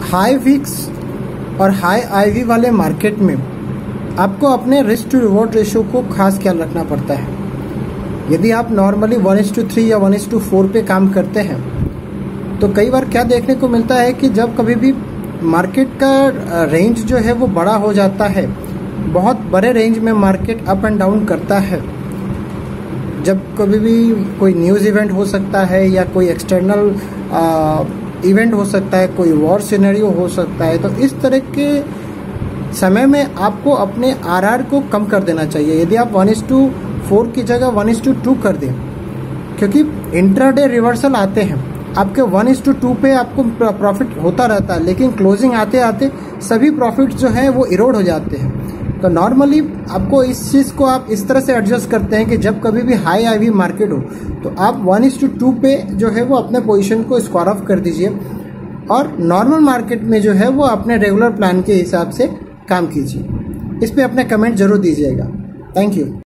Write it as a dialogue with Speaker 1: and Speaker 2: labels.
Speaker 1: High VIX और high IV वाले market में आपको अपने रिस्क टू रिवॉर्ड रेशियो को खास ख्याल रखना पड़ता है। यदि आप नॉर्मली 1:3 या 1:4 पे काम करते हैं तो कई बार क्या देखने को मिलता है कि जब कभी भी मार्केट का रेंज जो है वो बड़ा हो जाता है, बहुत बड़े रेंज में मार्केट अप एंड डाउन करता है, जब कभी भी कोई न्यूज़ इवेंट हो सकता है या कोई एक्सटर्नल इवेंट हो सकता है, कोई वॉर सिनेरियो हो सकता है, तो इस तरह के समय में आपको अपने आरआर को कम कर देना चाहिए। यदि आप 1:4 की जगह 1:2 कर दें, क्योंकि इंट्राडे रिवर्सल आते हैं, आपके 1:2 पे आपको प्रॉफिट होता रहता है, लेकिन क्लोजिंग आते आते सभी प्रॉफिट जो हैं वो इरोड हो जाते हैं। तो नॉर्मली आपको इस चीज़ को आप इस तरह से एडजस्ट करते हैं कि जब कभी भी हाई आईवी मार्केट हो तो आप 1:2 पे जो है वो अपने पोजीशन को स्क्वायर ऑफ कर दीजिए और नॉर्मल मार्केट में जो है वो अपने रेगुलर प्लान के हिसाब से काम कीजिए। इस पे अपने कमेंट जरूर दीजिएगा। Thank you.